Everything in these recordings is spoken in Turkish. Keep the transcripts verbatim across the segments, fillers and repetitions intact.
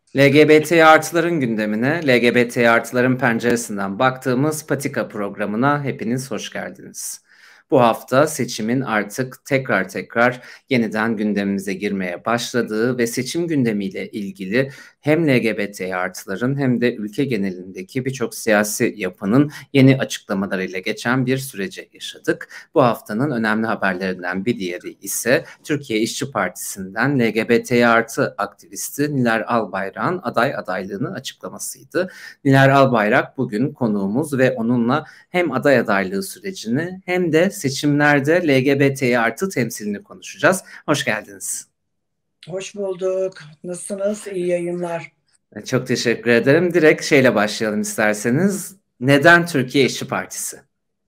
L G B T artıların gündemine, L G B T artıların penceresinden baktığımız Patika programına hepiniz hoş geldiniz. Bu hafta seçimin artık tekrar tekrar yeniden gündemimize girmeye başladığı ve seçim gündemiyle ilgili hem L G B T artıların hem de ülke genelindeki birçok siyasi yapının yeni açıklamalarıyla geçen bir süreci yaşadık. Bu haftanın önemli haberlerinden bir diğeri ise Türkiye İşçi Partisi'nden L G B T artı aktivisti Niler Albayrak'ın aday adaylığını açıklamasıydı. Niler Albayrak bugün konuğumuz ve onunla hem aday adaylığı sürecini hem de seçimlerde L G B T artı temsilini konuşacağız. Hoş geldiniz. Hoş bulduk. Nasılsınız? İyi yayınlar. Çok teşekkür ederim. Direkt şeyle başlayalım isterseniz. Neden Türkiye İşçi Partisi?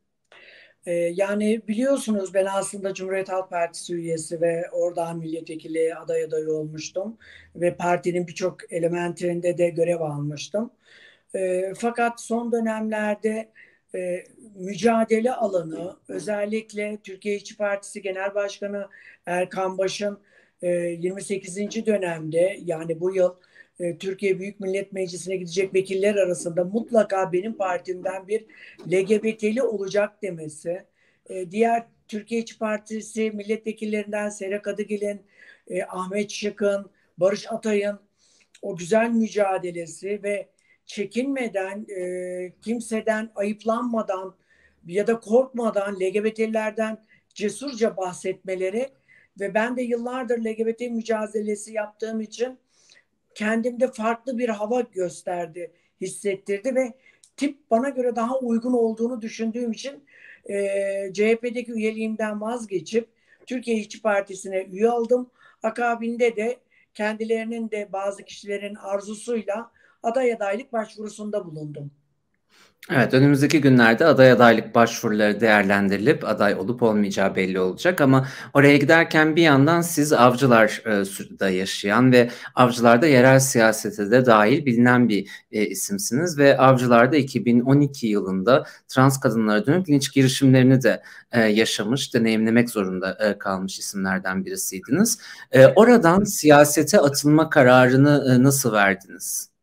Ee, yani biliyorsunuz ben aslında Cumhuriyet Halk Partisi üyesi ve oradan milletvekili aday adayı olmuştum. Ve partinin birçok elementlerinde de görev almıştım. Ee, fakat son dönemlerde e, mücadele alanı, özellikle Türkiye İşçi Partisi Genel Başkanı Erkan Baş'ın e, yirmi sekizinci dönemde, yani bu yıl e, Türkiye Büyük Millet Meclisi'ne gidecek vekiller arasında mutlaka benim partimden bir L G B T'li olacak demesi, e, diğer Türkiye İşçi Partisi milletvekillerinden Serap Kadıgil'in, e, Ahmet Şık'ın, Barış Atay'ın o güzel mücadelesi ve çekinmeden, e, kimseden ayıplanmadan ya da korkmadan L G B T'lilerden cesurca bahsetmeleri ve ben de yıllardır L G B T mücadelesi yaptığım için kendimde farklı bir hava gösterdi, hissettirdi ve tip bana göre daha uygun olduğunu düşündüğüm için e, C H P'deki üyeliğimden vazgeçip Türkiye İşçi Partisi'ne üye aldım. Akabinde de kendilerinin de bazı kişilerin arzusuyla aday adaylık başvurusunda bulundum. Evet, önümüzdeki günlerde aday adaylık başvuruları değerlendirilip aday olup olmayacağı belli olacak ama oraya giderken bir yandan siz Avcılar'da yaşayan ve Avcılar'da yerel siyasete de dahil bilinen bir e, isimsiniz ve Avcılar'da iki bin on iki yılında trans kadınlara dönük linç girişimlerini de e, yaşamış, deneyimlemek zorunda e, kalmış isimlerden birisiydiniz. E, oradan siyasete atılma kararını e, nasıl verdiniz?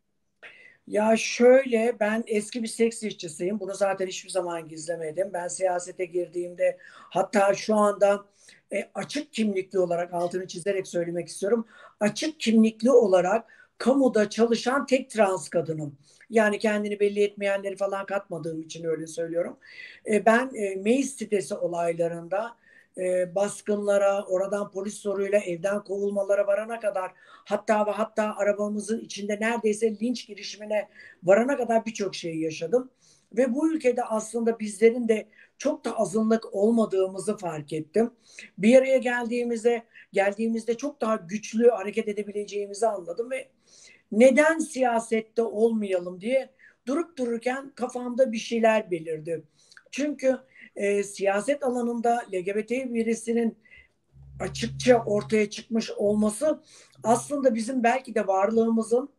Ya şöyle, ben eski bir seks işçisiyim. Bunu zaten hiçbir zaman gizlemedim. Ben siyasete girdiğimde, hatta şu anda e, açık kimlikli olarak, altını çizerek söylemek istiyorum. Açık kimlikli olarak kamuda çalışan tek trans kadınım. Yani kendini belli etmeyenleri falan katmadığım için öyle söylüyorum. E, ben e, meclis sitesi olaylarında e, baskınlara, oradan polis soruyla evden kovulmalara varana kadar, hatta ve hatta arabamızın içinde neredeyse linç girişimine varana kadar birçok şey yaşadım. Ve bu ülkede aslında bizlerin de çok da azınlık olmadığımızı fark ettim. Bir araya geldiğimizde geldiğimizde çok daha güçlü hareket edebileceğimizi anladım ve neden siyasette olmayalım diye durup dururken kafamda bir şeyler belirdi. Çünkü e, siyaset alanında L G B T birisinin açıkça ortaya çıkmış olması aslında bizim belki de varlığımızın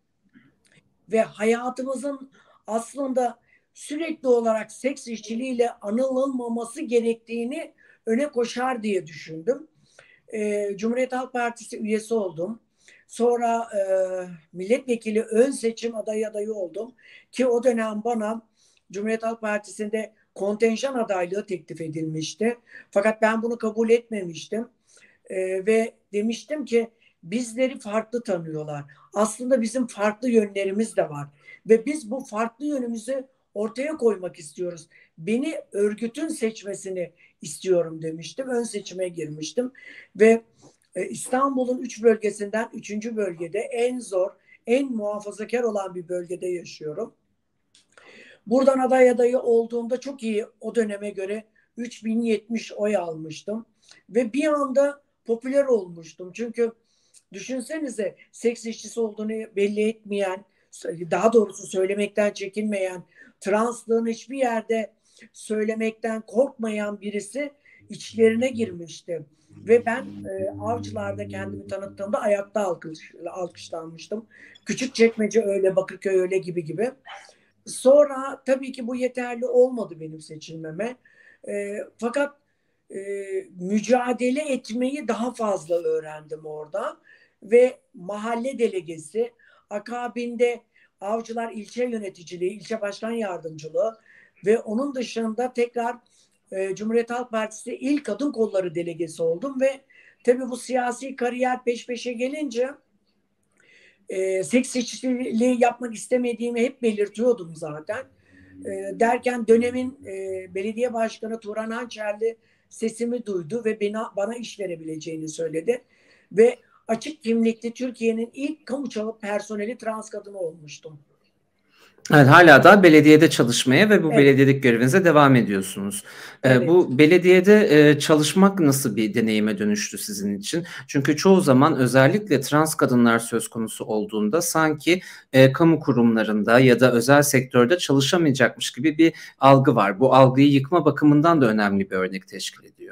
ve hayatımızın aslında sürekli olarak seks işçiliğiyle anılmaması gerektiğini öne koşar diye düşündüm. E, Cumhuriyet Halk Partisi üyesi oldum. Sonra e, milletvekili ön seçim adayı adayı oldum. Ki o dönem bana Cumhuriyet Halk Partisi'nde kontenjan adaylığı teklif edilmişti. Fakat ben bunu kabul etmemiştim. E, ve demiştim ki bizleri farklı tanıyorlar. Aslında bizim farklı yönlerimiz de var. Ve biz bu farklı yönümüzü ortaya koymak istiyoruz. Beni örgütün seçmesini istiyorum demiştim. Ön seçime girmiştim. Ve e, İstanbul'un üç bölgesinden üçüncü bölgede en zor, en muhafazakar olan bir bölgede yaşıyorum. Buradan aday adayı olduğumda çok iyi, o döneme göre üç bin yetmiş oy almıştım. Ve bir anda popüler olmuştum. Çünkü düşünsenize, seks işçisi olduğunu belli etmeyen, daha doğrusu söylemekten çekinmeyen, translığını hiçbir yerde söylemekten korkmayan birisi içlerine girmişti. Ve ben e, Avcılar'da kendimi tanıttığımda ayakta alkış, alkışlanmıştım. Küçükçekmece öyle, Bakırköy öyle gibi gibi. Sonra tabii ki bu yeterli olmadı benim seçilmeme. E, fakat e, mücadele etmeyi daha fazla öğrendim orada ve mahalle delegesi, Akabinde Avcılar ilçe yöneticiliği, ilçe başkan yardımcılığı ve onun dışında tekrar e, Cumhuriyet Halk Partisi İl Kadın Kolları delegesi oldum ve tabii bu siyasi kariyer peş peşe gelince e, seks işçiliği yapmak istemediğimi hep belirtiyordum zaten. E, derken dönemin e, belediye başkanı Turan Hançerli sesimi duydu ve bana, bana iş verebileceğini söyledi. Ve açık kimlikli Türkiye'nin ilk kamu personeli trans kadını olmuştum. Evet, hala da belediyede çalışmaya ve bu Evet. belediyelik görevinize devam ediyorsunuz. Evet. Bu belediyede çalışmak nasıl bir deneyime dönüştü sizin için? Çünkü çoğu zaman özellikle trans kadınlar söz konusu olduğunda sanki e, kamu kurumlarında ya da özel sektörde çalışamayacakmış gibi bir algı var. Bu algıyı yıkma bakımından da önemli bir örnek teşkil ediyor.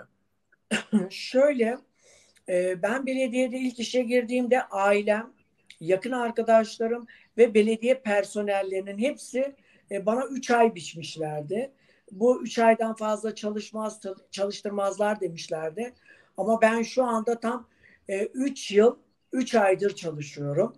Şöyle, e, ben belediyede ilk işe girdiğimde ailem, yakın arkadaşlarım ve belediye personellerinin hepsi e, bana üç ay biçmişlerdi. Bu üç aydan fazla çalışmaz, çalıştırmazlar demişlerdi. Ama ben şu anda tam e, üç yıl, üç aydır çalışıyorum.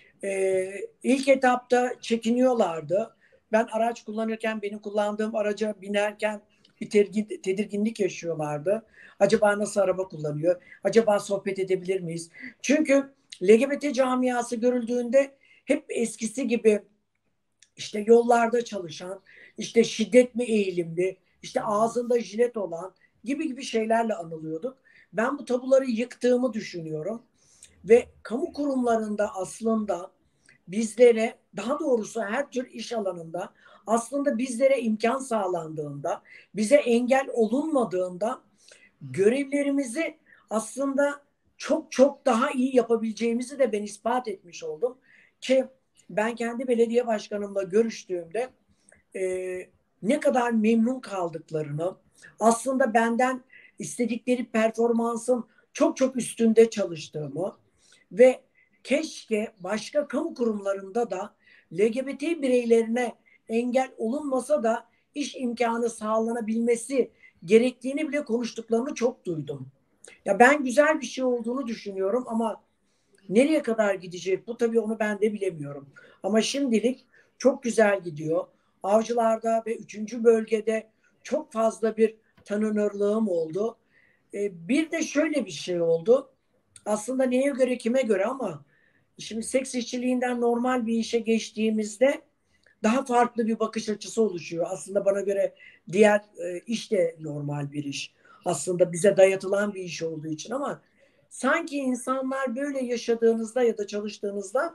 E, ilk etapta çekiniyorlardı. Ben araç kullanırken, benim kullandığım araca binerken bir tedirginlik yaşıyorlardı. Acaba nasıl araba kullanıyor? Acaba sohbet edebilir miyiz? Çünkü L G B T camiası görüldüğünde hep eskisi gibi işte yollarda çalışan, işte şiddet mi eğilimli, işte ağzında jilet olan gibi gibi şeylerle anılıyorduk. Ben bu tabuları yıktığımı düşünüyorum. Ve kamu kurumlarında aslında bizlere, daha doğrusu her tür iş alanında aslında bizlere imkan sağlandığında, bize engel olunmadığında görevlerimizi aslında çok çok daha iyi yapabileceğimizi de ben ispat etmiş oldum. Ki ben kendi belediye başkanımla görüştüğümde e, ne kadar memnun kaldıklarını, aslında benden istedikleri performansın çok çok üstünde çalıştığımı ve keşke başka kamu kurumlarında da L G B T bireylerine engel olunmasa da iş imkanı sağlanabilmesi gerektiğini bile konuştuklarını çok duydum. Ya ben güzel bir şey olduğunu düşünüyorum ama nereye kadar gidecek bu, tabii onu ben de bilemiyorum. Ama şimdilik çok güzel gidiyor. Avcılarda ve üçüncü bölgede çok fazla bir tanınırlığım oldu. Ee, bir de şöyle bir şey oldu. Aslında neye göre kime göre ama şimdi seks işçiliğinden normal bir işe geçtiğimizde daha farklı bir bakış açısı oluşuyor. Aslında bana göre diğer e, iş de normal bir iş. Aslında bize dayatılan bir iş olduğu için ama sanki insanlar böyle yaşadığınızda ya da çalıştığınızda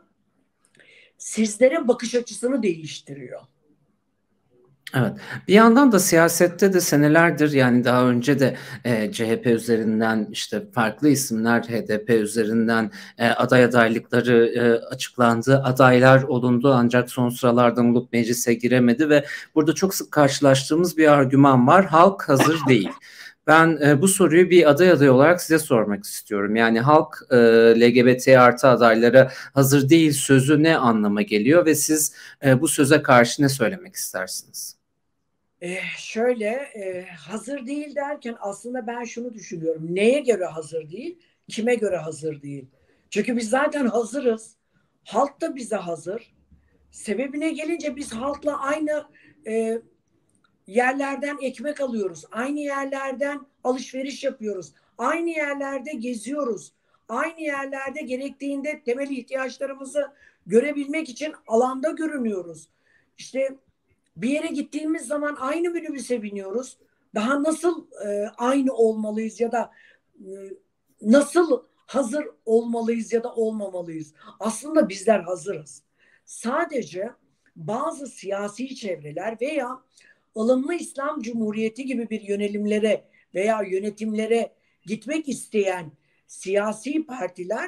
sizlere bakış açısını değiştiriyor. Evet. Bir yandan da siyasette de senelerdir, yani daha önce de e, C H P üzerinden, işte farklı isimler H D P üzerinden e, aday adaylıkları e, açıklandı. Adaylar olundu ancak son sıralardan olup meclise giremedi ve burada çok sık karşılaştığımız bir argüman var. Halk hazır değil. Ben e, bu soruyu bir aday aday olarak size sormak istiyorum. Yani halk e, L G B T artı adaylara hazır değil sözü ne anlama geliyor ve siz e, bu söze karşı ne söylemek istersiniz? Ee, şöyle e, hazır değil derken aslında ben şunu düşünüyorum. Neye göre hazır değil? Kime göre hazır değil? Çünkü biz zaten hazırız. Halk da bize hazır. Sebebine gelince biz halkla aynı e, yerlerden ekmek alıyoruz. Aynı yerlerden alışveriş yapıyoruz. Aynı yerlerde geziyoruz. Aynı yerlerde gerektiğinde temel ihtiyaçlarımızı görebilmek için alanda görünüyoruz. İşte bir yere gittiğimiz zaman aynı minibüse biniyoruz. Daha nasıl e, aynı olmalıyız ya da e, nasıl hazır olmalıyız ya da olmamalıyız? Aslında bizler hazırız. Sadece bazı siyasi çevreler veya ılımlı İslam Cumhuriyeti gibi bir yönelimlere veya yönetimlere gitmek isteyen siyasi partiler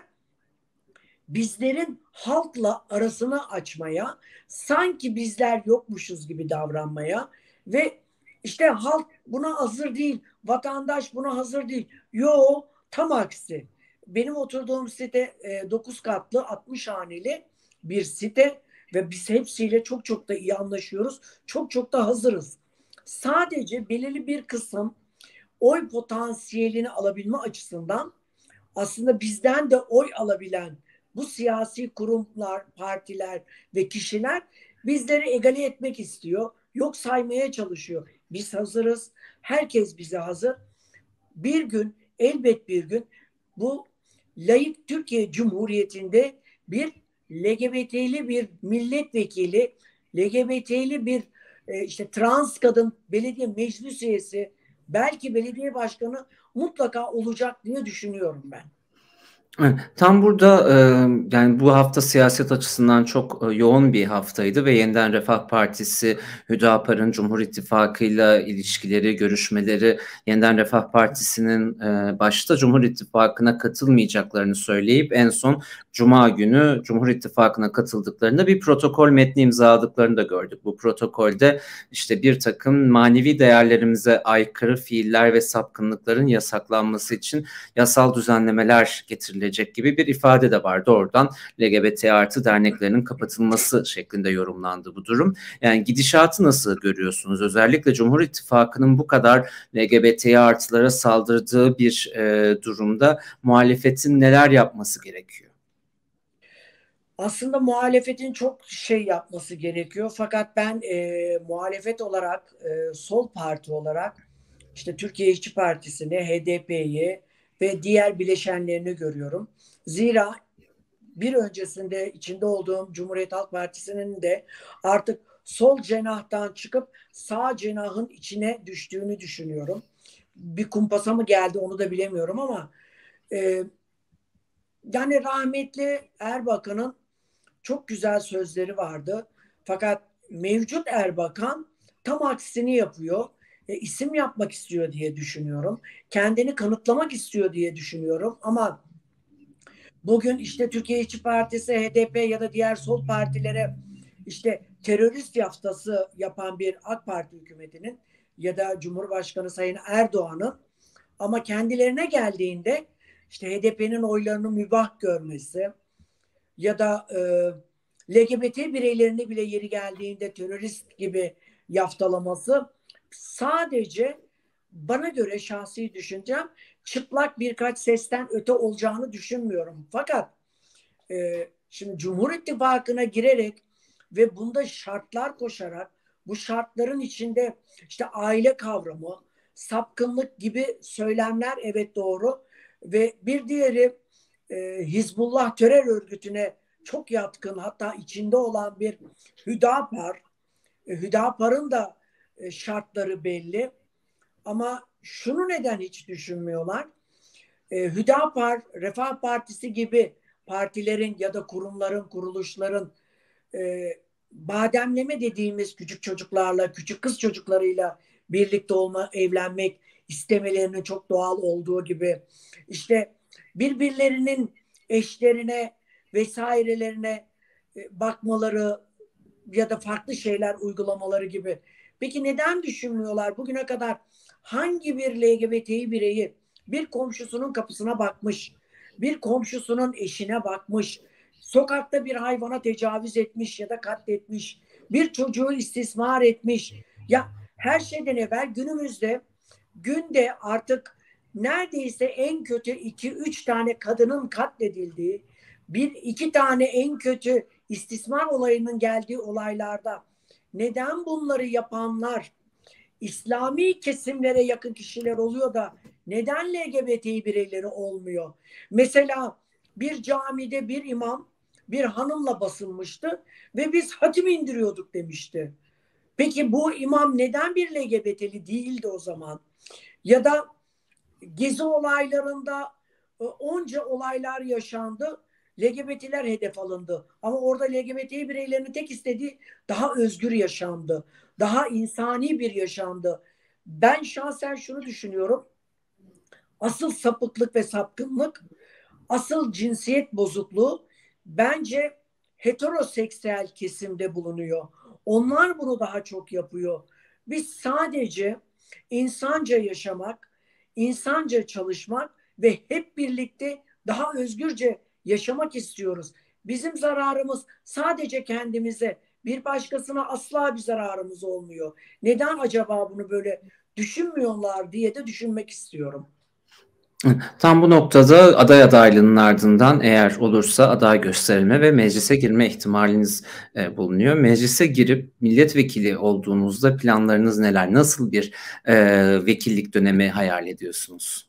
bizlerin halkla arasını açmaya, sanki bizler yokmuşuz gibi davranmaya ve işte halk buna hazır değil, vatandaş buna hazır değil. Yo, tam aksi. Benim oturduğum site e, dokuz katlı altmış haneli bir site ve biz hepsiyle çok çok da iyi anlaşıyoruz. Çok çok da hazırız. Sadece belirli bir kısım oy potansiyelini alabilme açısından aslında bizden de oy alabilen bu siyasi kurumlar, partiler ve kişiler bizleri egale etmek istiyor. Yok saymaya çalışıyor. Biz hazırız. Herkes bize hazır. Bir gün, elbet bir gün bu laik Türkiye Cumhuriyeti'nde bir L G B T'li bir milletvekili, L G B T'li bir e, işte trans kadın belediye meclis üyesi, belki belediye başkanı mutlaka olacak diye düşünüyorum ben. Tam burada, eee, yani bu hafta siyaset açısından çok, eee, yoğun bir haftaydı ve Yeniden Refah Partisi, Hüdapar'ın Cumhur İttifakı'yla ilişkileri, görüşmeleri, Yeniden Refah Partisi'nin eee, başta Cumhur İttifakı'na katılmayacaklarını söyleyip en son Cuma günü Cumhur İttifakı'na katıldıklarında bir protokol metni imzaladıklarını da gördük. Bu protokolde işte bir takım manevi değerlerimize aykırı fiiller ve sapkınlıkların yasaklanması için yasal düzenlemeler getirilecek gibi bir ifade de vardı. Oradan L G B T artı derneklerinin kapatılması şeklinde yorumlandı bu durum. Yani gidişatı nasıl görüyorsunuz? Özellikle Cumhur İttifakı'nın bu kadar L G B T artılara saldırdığı bir e, durumda muhalefetin neler yapması gerekiyor? Aslında muhalefetin çok şey yapması gerekiyor. Fakat ben e, muhalefet olarak, e, sol parti olarak işte Türkiye İşçi Partisi'ni, H D P'yi ve diğer bileşenlerini görüyorum. Zira bir öncesinde içinde olduğum Cumhuriyet Halk Partisi'nin de artık sol cenahtan çıkıp sağ cenahın içine düştüğünü düşünüyorum. Bir kumpasa mı geldi onu da bilemiyorum ama e, yani rahmetli Erbakan'ın çok güzel sözleri vardı. Fakat mevcut Erbakan tam aksini yapıyor. E, isim yapmak istiyor diye düşünüyorum. Kendini kanıtlamak istiyor diye düşünüyorum. Ama bugün işte Türkiye İşçi Partisi, H D P ya da diğer sol partilere işte terörist yaftası yapan bir AK Parti hükümetinin ya da Cumhurbaşkanı Sayın Erdoğan'ın, ama kendilerine geldiğinde işte H D P'nin oylarını mübah görmesi ya da e, L G B T bireylerini bile yeri geldiğinde terörist gibi yaftalaması sadece bana göre şahsi düşüncem çıplak birkaç sesten öte olacağını düşünmüyorum. Fakat e, şimdi Cumhur İttifakı'na girerek ve bunda şartlar koşarak bu şartların içinde işte aile kavramı, sapkınlık gibi söylemler, evet doğru, ve bir diğeri e, Hizbullah terör örgütüne çok yatkın, hatta içinde olan bir Hüdapar. E, Hüdapar'ın da e, şartları belli. Ama şunu neden hiç düşünmüyorlar? E, Hüdapar, Refah Partisi gibi partilerin ya da kurumların, kuruluşların e, bademleme dediğimiz küçük çocuklarla, küçük kız çocuklarıyla birlikte olma, evlenmek istemelerinin çok doğal olduğu gibi, işte birbirlerinin eşlerine vesairelerine e, bakmaları ya da farklı şeyler uygulamaları gibi. Peki neden düşünmüyorlar? Bugüne kadar hangi bir L G B T bireyi bir komşusunun kapısına bakmış, bir komşusunun eşine bakmış, sokakta bir hayvana tecavüz etmiş ya da katletmiş, bir çocuğu istismar etmiş? Ya her şeyden evvel günümüzde günde artık neredeyse en kötü iki üç tane kadının katledildiği, bir iki tane en kötü istismar olayının geldiği olaylarda neden bunları yapanlar İslami kesimlere yakın kişiler oluyor da neden L G B T bireyleri olmuyor? Mesela bir camide bir imam bir hanımla basılmıştı ve biz hatim indiriyorduk demişti. Peki bu imam neden bir L G B T'li değildi o zaman? Ya da Gezi olaylarında e, onca olaylar yaşandı. L G B T'ler hedef alındı. Ama orada L G B T bireylerinin tek istediği daha özgür yaşamdı. Daha insani bir yaşamdı. Ben şahsen şunu düşünüyorum. Asıl sapıklık ve sapkınlık, asıl cinsiyet bozukluğu bence heteroseksüel kesimde bulunuyor. Onlar bunu daha çok yapıyor. Biz sadece insanca yaşamak, insanca çalışmak ve hep birlikte daha özgürce yaşamak istiyoruz. Bizim zararımız sadece kendimize, bir başkasına asla bir zararımız olmuyor. Neden acaba bunu böyle düşünmüyorlar diye de düşünmek istiyorum. Tam bu noktada aday adaylığının ardından eğer olursa aday gösterilme ve meclise girme ihtimaliniz e, bulunuyor. Meclise girip milletvekili olduğunuzda planlarınız neler? Nasıl bir e, vekillik dönemi hayal ediyorsunuz?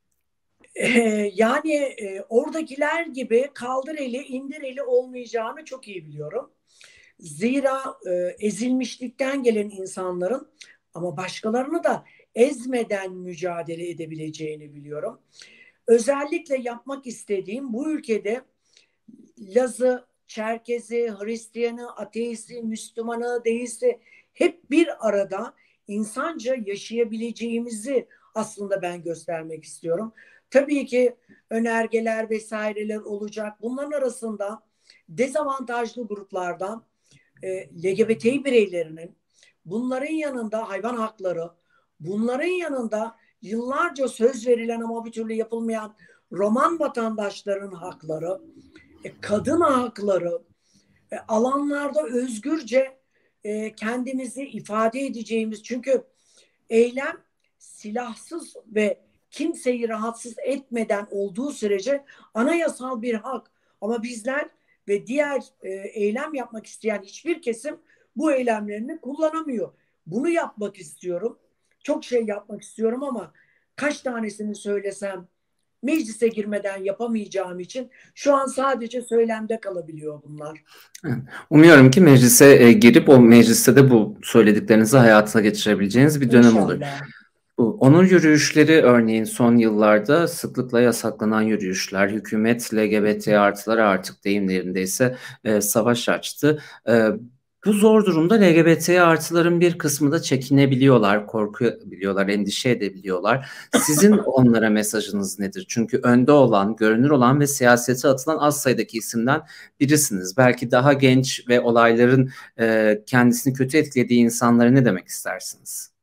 Ee, yani e, oradakiler gibi kaldır eli indir eli olmayacağını çok iyi biliyorum. Zira e, ezilmişlikten gelen insanların ama başkalarını da ezmeden mücadele edebileceğini biliyorum. Özellikle yapmak istediğim bu ülkede Lazı, Çerkezi, Hristiyanı, Ateisti, Müslümanı, Deisti hep bir arada insanca yaşayabileceğimizi aslında ben göstermek istiyorum. Tabii ki önergeler vesaireler olacak. Bunların arasında dezavantajlı gruplardan e, L G B T bireylerinin, bunların yanında hayvan hakları, bunların yanında yıllarca söz verilen ama bir türlü yapılmayan Roman vatandaşların hakları, e, kadın hakları, e, alanlarda özgürce e, kendimizi ifade edeceğimiz, çünkü eylem silahsız ve kimseyi rahatsız etmeden olduğu sürece anayasal bir hak. Ama bizler ve diğer e, eylem yapmak isteyen hiçbir kesim bu eylemlerini kullanamıyor. Bunu yapmak istiyorum. Çok şey yapmak istiyorum ama kaç tanesini söylesem meclise girmeden yapamayacağım için şu an sadece söylemde kalabiliyor bunlar. Umuyorum ki meclise e, girip o mecliste de bu söylediklerinizi hayatına geçirebileceğiniz bir dönem olur. İnşallah. Bu onur yürüyüşleri örneğin son yıllarda sıklıkla yasaklanan yürüyüşler, hükümet L G B T artılara artık deyim yerindeyse e, savaş açtı. E, Bu zor durumda L G B T artıların bir kısmı da çekinebiliyorlar, korkabiliyorlar, endişe edebiliyorlar. Sizin onlara mesajınız nedir? Çünkü önde olan, görünür olan ve siyasete atılan az sayıdaki isimden birisiniz. Belki daha genç ve olayların e, kendisini kötü etkilediği insanlara ne demek istersiniz?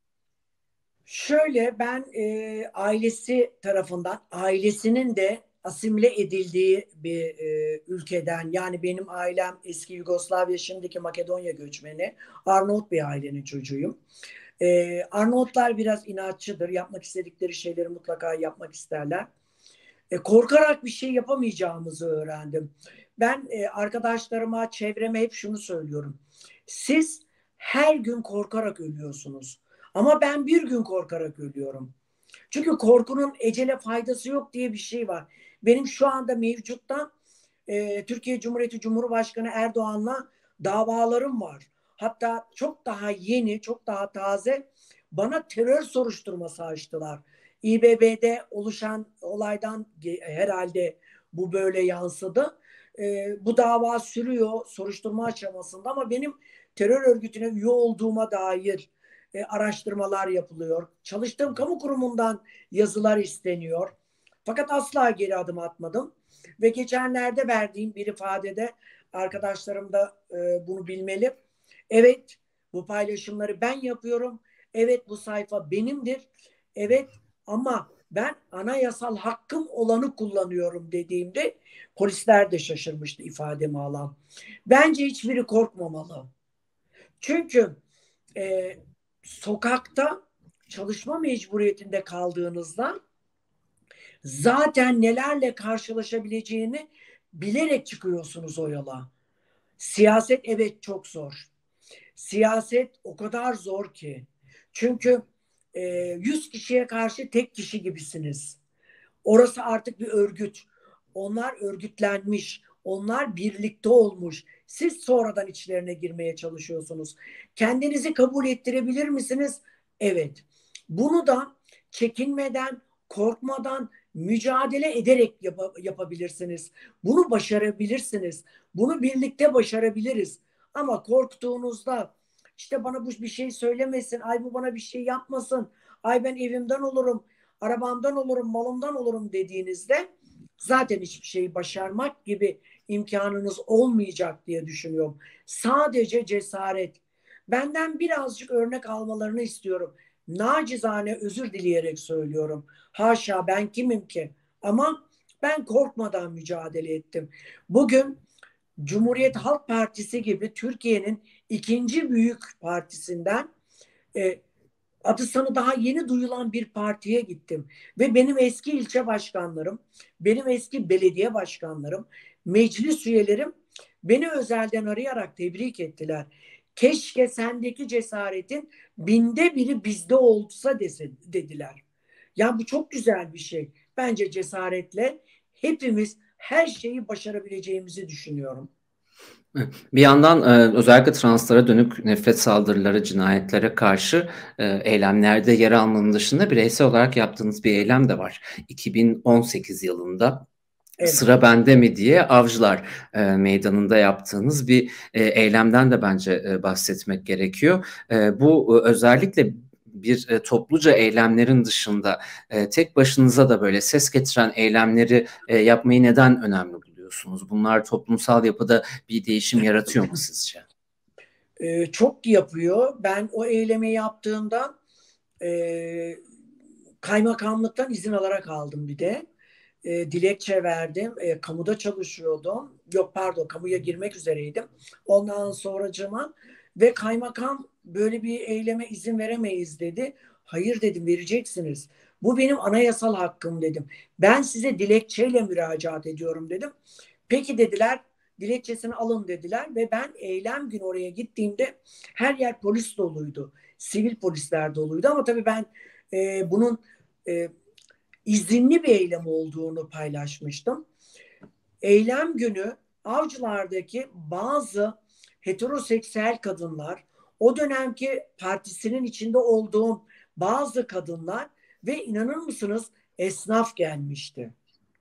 Şöyle ben e, ailesi tarafından, ailesinin de asimile edildiği bir e, ülkeden, yani benim ailem eski Yugoslavya, şimdiki Makedonya göçmeni, Arnavut bir ailenin çocuğuyum. E, Arnavutlar biraz inatçıdır, yapmak istedikleri şeyleri mutlaka yapmak isterler. E, korkarak bir şey yapamayacağımızı öğrendim. Ben e, arkadaşlarıma, çevreme hep şunu söylüyorum. Siz her gün korkarak ölüyorsunuz. Ama ben bir gün korkarak ölüyorum. Çünkü korkunun ecele faydası yok diye bir şey var. Benim şu anda mevcutta e, Türkiye Cumhuriyeti Cumhurbaşkanı Erdoğan'la davalarım var. Hatta çok daha yeni, çok daha taze bana terör soruşturması açtılar. İBB'de oluşan olaydan herhalde bu böyle yansıdı. E, bu dava sürüyor soruşturma aşamasında ama benim terör örgütüne üye olduğuma dair e, araştırmalar yapılıyor. Çalıştığım kamu kurumundan yazılar isteniyor. Fakat asla geri adım atmadım. Ve geçenlerde verdiğim bir ifadede arkadaşlarım da e, bunu bilmeli. Evet, bu paylaşımları ben yapıyorum. Evet, bu sayfa benimdir. Evet, ama ben anayasal hakkım olanı kullanıyorum dediğimde polisler de şaşırmıştı ifademi alan. Bence hiçbiri korkmamalı. Çünkü e, sokakta çalışma mecburiyetinde kaldığınızda zaten nelerle karşılaşabileceğini bilerek çıkıyorsunuz o yola. Siyaset evet çok zor. Siyaset o kadar zor ki. Çünkü e, yüz kişiye karşı tek kişi gibisiniz. Orası artık bir örgüt. Onlar örgütlenmiş. Onlar birlikte olmuş. Siz sonradan içlerine girmeye çalışıyorsunuz. Kendinizi kabul ettirebilir misiniz? Evet. Bunu da çekinmeden, korkmadan, mücadele ederek yap- yapabilirsiniz. Bunu başarabilirsiniz. Bunu birlikte başarabiliriz. Ama korktuğunuzda işte bana bu bir şey söylemesin, ay bu bana bir şey yapmasın, ay ben evimden olurum, arabamdan olurum, malımdan olurum dediğinizde zaten hiçbir şeyi başarmak gibi imkanınız olmayacak diye düşünüyorum. Sadece cesaret. Benden birazcık örnek almalarını istiyorum. Nacizane özür dileyerek söylüyorum. Haşa, ben kimim ki? Ama ben korkmadan mücadele ettim. Bugün Cumhuriyet Halk Partisi gibi Türkiye'nin ikinci büyük partisinden e, adı sanı daha yeni duyulan bir partiye gittim. Ve benim eski ilçe başkanlarım, benim eski belediye başkanlarım, meclis üyelerim beni özelden arayarak tebrik ettiler. Keşke sendeki cesaretin binde biri bizde olsa dese, dediler. Ya bu çok güzel bir şey. Bence cesaretle hepimiz her şeyi başarabileceğimizi düşünüyorum. Bir yandan e, özellikle translara dönük nefret saldırıları, cinayetlere karşı e, eylemlerde yer almanın dışında bireysel olarak yaptığınız bir eylem de var. iki bin on sekiz yılında Evet. Sıra Bende Mi diye Avcılar e, Meydanı'nda yaptığınız bir e, eylemden de bence e, bahsetmek gerekiyor. E, bu e, özellikle bir e, topluca eylemlerin dışında e, tek başınıza da böyle ses getiren eylemleri e, yapmayı neden önemli buluyorsunuz? Bunlar toplumsal yapıda bir değişim yaratıyor mu sizce? Ee, çok yapıyor. Ben o eylemi yaptığımda e, kaymakamlıktan izin alarak aldım bir de. E, dilekçe verdim. E, kamuda çalışıyordum. Yok pardon, kamuya girmek üzereydim. Ondan sonracıma ve kaymakam böyle bir eyleme izin veremeyiz dedi. Hayır dedim, vereceksiniz. Bu benim anayasal hakkım dedim. Ben size dilekçeyle müracaat ediyorum dedim. Peki dediler, dilekçesini alın dediler ve ben eylem günü oraya gittiğimde her yer polis doluydu. Sivil polisler doluydu ama tabii ben e, bunun e, izinli bir eylem olduğunu paylaşmıştım. Eylem günü Avcılar'daki bazı heteroseksüel kadınlar, o dönemki partisinin içinde olduğum bazı kadınlar ve inanır mısınız esnaf gelmişti.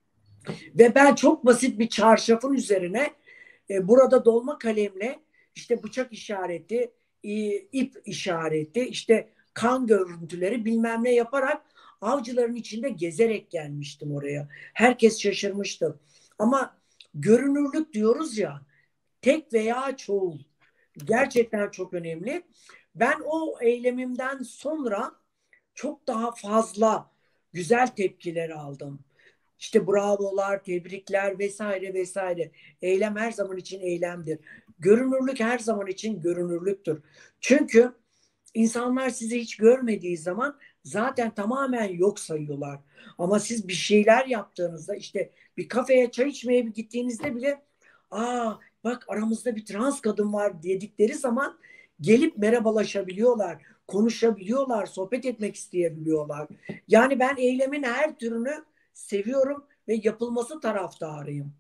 Ve ben çok basit bir çarşafın üzerine e, burada dolma kalemle işte bıçak işareti, e, ip işareti, işte kan görüntüleri bilmem ne yaparak avcıların içinde gezerek gelmiştim oraya. Herkes şaşırmıştı. Ama görünürlük diyoruz ya, tek veya çoğul gerçekten çok önemli. Ben o eylemimden sonra çok daha fazla güzel tepkiler aldım. İşte bravolar, tebrikler vesaire vesaire. Eylem her zaman için eylemdir. Görünürlük her zaman için görünürlüktür. Çünkü insanlar sizi hiç görmediği zaman zaten tamamen yok sayıyorlar. Ama siz bir şeyler yaptığınızda, işte bir kafeye çay içmeye gittiğinizde bile aa bak aramızda bir trans kadın var dedikleri zaman gelip merhabalaşabiliyorlar, konuşabiliyorlar, sohbet etmek isteyebiliyorlar. Yani ben eylemin her türünü seviyorum ve yapılması taraftarıyım.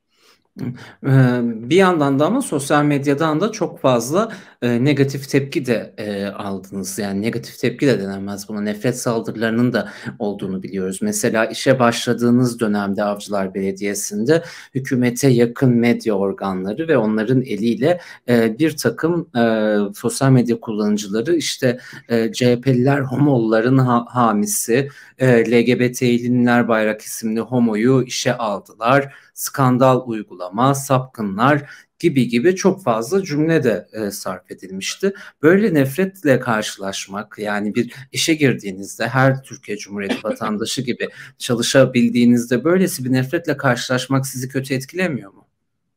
Ee, Bir yandan da ama sosyal medyadan da çok fazla e, negatif tepki de e, aldınız. Yani negatif tepki de denilmez buna. Nefret saldırılarının da olduğunu biliyoruz. Mesela işe başladığınız dönemde Avcılar Belediyesi'nde hükümete yakın medya organları ve onların eliyle e, bir takım e, sosyal medya kullanıcıları işte e, C H P'liler homoluların ha hamisi, e, L G B T'liler Bayrak isimli homoyu işe aldılar, skandal uygulama, sapkınlar gibi gibi çok fazla cümle de e, sarf edilmişti. Böyle nefretle karşılaşmak, yani bir işe girdiğinizde her Türkiye Cumhuriyeti vatandaşı gibi çalışabildiğinizde böylesi bir nefretle karşılaşmak sizi kötü etkilemiyor mu?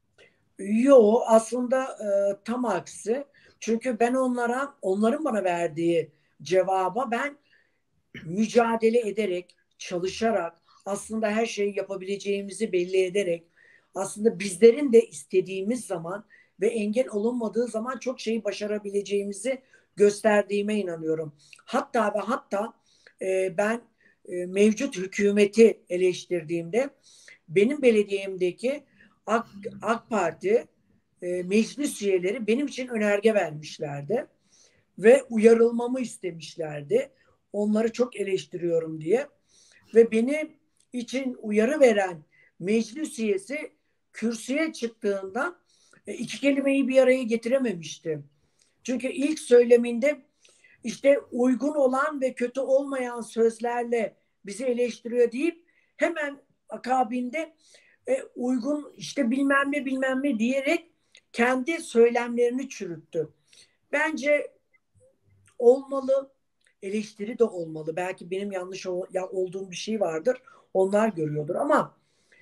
Yo, aslında e, tam aksi. Çünkü ben onlara, onların bana verdiği cevaba ben mücadele ederek, çalışarak, aslında her şeyi yapabileceğimizi belli ederek, aslında bizlerin de istediğimiz zaman ve engel olunmadığı zaman çok şeyi başarabileceğimizi gösterdiğime inanıyorum. Hatta ve hatta e, ben e, mevcut hükümeti eleştirdiğimde benim belediyemdeki AK, AK Parti e, meclis üyeleri benim için önerge vermişlerdi ve uyarılmamı istemişlerdi. Onları çok eleştiriyorum diye. Ve benim için uyarı veren meclis üyesi kürsüye çıktığında e, iki kelimeyi bir araya getirememişti. Çünkü ilk söyleminde işte uygun olan ve kötü olmayan sözlerle bizi eleştiriyor deyip hemen akabinde e, uygun işte bilmem ne bilmem ne diyerek kendi söylemlerini çürüttü. Bence olmalı, eleştiri de olmalı. Belki benim yanlış olduğum bir şey vardır. Onlar görüyordur ama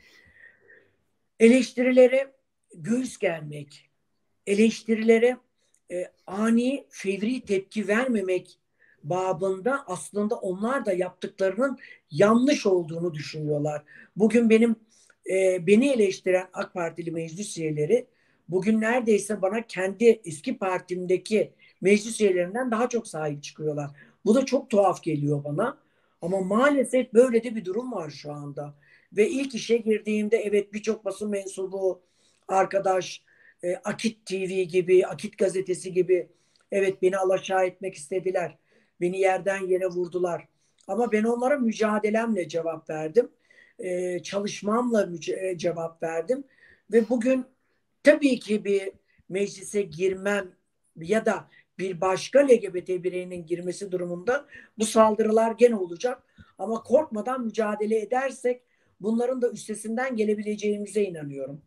eleştirilere göğüs germek, eleştirilere e, ani, fevri tepki vermemek babında aslında onlar da yaptıklarının yanlış olduğunu düşünüyorlar. Bugün benim e, beni eleştiren AK Partili meclis üyeleri bugün neredeyse bana kendi eski partimdeki meclis üyelerinden daha çok sahip çıkıyorlar. Bu da çok tuhaf geliyor bana. Ama maalesef böyle de bir durum var şu anda. Ve ilk işe girdiğimde evet birçok basın mensubu, arkadaş, e, Akit T V gibi, Akit gazetesi gibi evet beni alaşağı etmek istediler. Beni yerden yere vurdular. Ama ben onlara mücadelemle cevap verdim. E, çalışmamla müce- cevap verdim. Ve bugün tabii ki bir meclise girmem ya da bir başka L G B T bireyinin girmesi durumunda bu saldırılar gene olacak. Ama korkmadan mücadele edersek bunların da üstesinden gelebileceğimize inanıyorum.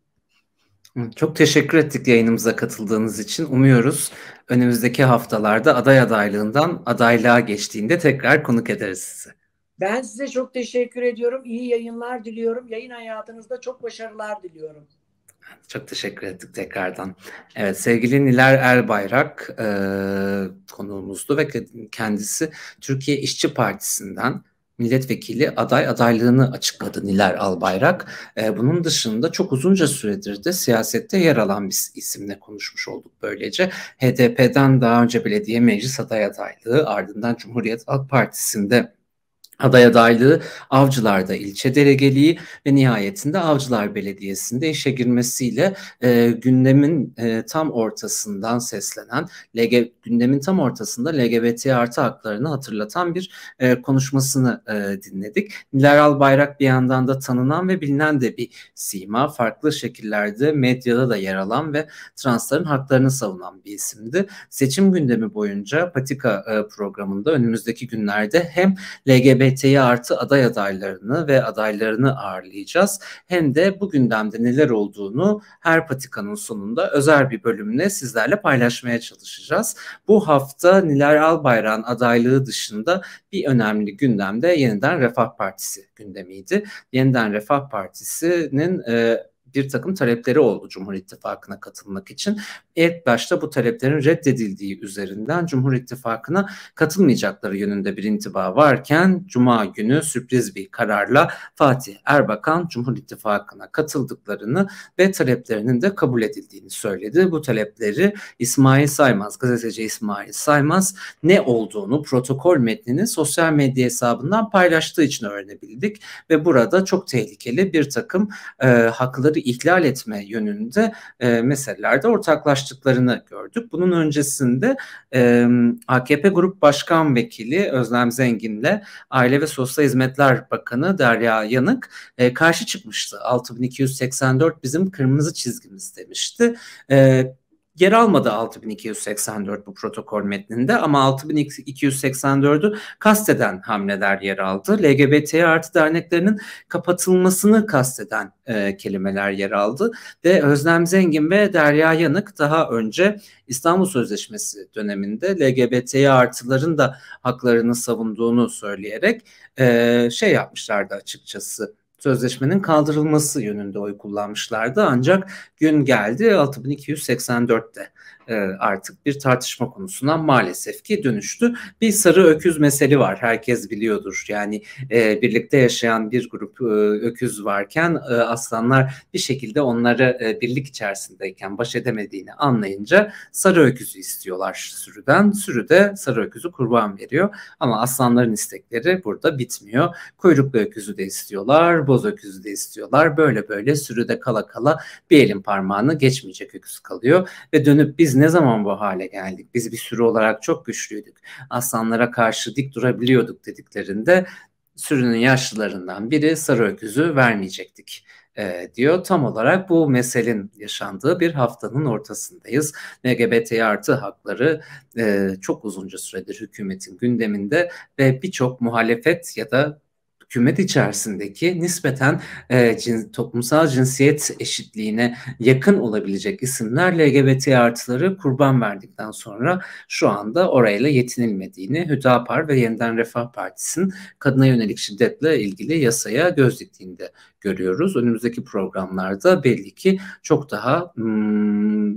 Çok teşekkür ettik yayınımıza katıldığınız için. Umuyoruz önümüzdeki haftalarda aday adaylığından adaylığa geçtiğinde tekrar konuk ederiz sizi. Ben size çok teşekkür ediyorum. İyi yayınlar diliyorum. Yayın hayatınızda çok başarılar diliyorum. Çok teşekkür ettik tekrardan. Evet, sevgili Niler Erbayrak e, konuğumuzdu ve kendisi Türkiye İşçi Partisi'nden milletvekili aday adaylığını açıkladı Niler Albayrak. E, bunun dışında çok uzunca süredir de siyasette yer alan bir isimle konuşmuş olduk böylece. H D P'den daha önce belediye meclis aday adaylığı, ardından Cumhuriyet Halk Partisi'nde aday adaylığı, Avcılar'da ilçe delegeliği ve nihayetinde Avcılar Belediyesi'nde işe girmesiyle e, gündemin e, tam ortasından seslenen, L G, gündemin tam ortasında L G B T artı haklarını hatırlatan bir e, konuşmasını e, dinledik. Niler Albayrak bir yandan da tanınan ve bilinen de bir sima, farklı şekillerde medyada da yer alan ve transların haklarını savunan bir isimdi. Seçim gündemi boyunca Patika e, programında önümüzdeki günlerde hem L G B T artı aday adaylarını ve adaylarını ağırlayacağız. Hem de bu gündemde neler olduğunu her patikanın sonunda özel bir bölümle sizlerle paylaşmaya çalışacağız. Bu hafta Niler Albayrak'ın adaylığı dışında bir önemli gündemde Yeniden Refah Partisi gündemiydi. Yeniden Refah Partisi'nin e, bir takım talepleri oldu Cumhur İttifakı'na katılmak için. İlk başta bu taleplerin reddedildiği üzerinden Cumhur İttifakı'na katılmayacakları yönünde bir intiba varken Cuma günü sürpriz bir kararla Fatih Erbakan Cumhur İttifakı'na katıldıklarını ve taleplerinin de kabul edildiğini söyledi. Bu talepleri İsmail Saymaz, gazeteci İsmail Saymaz ne olduğunu protokol metnini sosyal medya hesabından paylaştığı için öğrenebildik ve burada çok tehlikeli bir takım e, hakları ihlal etme yönünde e, meselelerde ortaklaştıklarını gördük. Bunun öncesinde e, A K P Grup Başkan Vekili Özlem Zengin'le Aile ve Sosyal Hizmetler Bakanı Derya Yanık e, karşı çıkmıştı. altı bin iki yüz seksen dört bizim kırmızı çizgimiz demişti. E, Yer almadı altı bin iki yüz seksen dört bu protokol metninde ama altı bin iki yüz seksen dördü kasteden hamleler yer aldı. L G B T artı derneklerinin kapatılmasını kasteden e, kelimeler yer aldı ve Özlem Zengin ve Derya Yanık daha önce İstanbul Sözleşmesi döneminde L G B T artıların da haklarını savunduğunu söyleyerek e, şey yapmışlardı açıkçası. Sözleşmenin kaldırılması yönünde oy kullanmışlardı ancak gün geldi altı bin iki yüz seksen dörtte e, artık bir tartışma konusuna maalesef ki dönüştü. Bir sarı öküz meseli var, herkes biliyordur. Yani e, birlikte yaşayan bir grup e, öküz varken e, aslanlar bir şekilde onları e, birlik içerisindeyken baş edemediğini anlayınca sarı öküzü istiyorlar sürüden. Sürü de sarı öküzü kurban veriyor ama aslanların istekleri burada bitmiyor. Kuyruklu öküzü de istiyorlar, boz öküzü de istiyorlar. Böyle böyle sürüde kala kala bir elin parmağını geçmeyecek öküz kalıyor ve dönüp biz ne zaman bu hale geldik? Biz bir sürü olarak çok güçlüydük. Aslanlara karşı dik durabiliyorduk dediklerinde sürünün yaşlılarından biri sarı öküzü vermeyecektik e, diyor. Tam olarak bu meselenin yaşandığı bir haftanın ortasındayız. L G B T artı hakları e, çok uzunca süredir hükümetin gündeminde ve birçok muhalefet ya da hükümet içerisindeki nispeten e, cin, toplumsal cinsiyet eşitliğine yakın olabilecek isimler L G B T artıları kurban verdikten sonra şu anda orayla yetinilmediğini, Hüdapar ve Yeniden Refah Partisi'nin kadına yönelik şiddetle ilgili yasaya göz diktiğini de görüyoruz. Önümüzdeki programlarda belli ki çok daha hmm,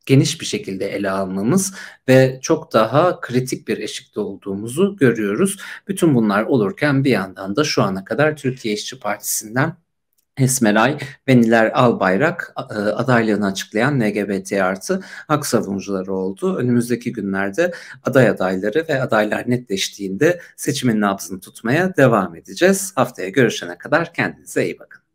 geniş bir şekilde ele almamız ve çok daha kritik bir eşikte olduğumuzu görüyoruz. Bütün bunlar olurken bir yandan da şu ana kadar Türkiye İşçi Partisi'nden Esmeray ve Nilay Albayrak adaylığını açıklayan L G B T artı hak savunucuları oldu. Önümüzdeki günlerde aday adayları ve adaylar netleştiğinde seçimin nabzını tutmaya devam edeceğiz. Haftaya görüşene kadar kendinize iyi bakın.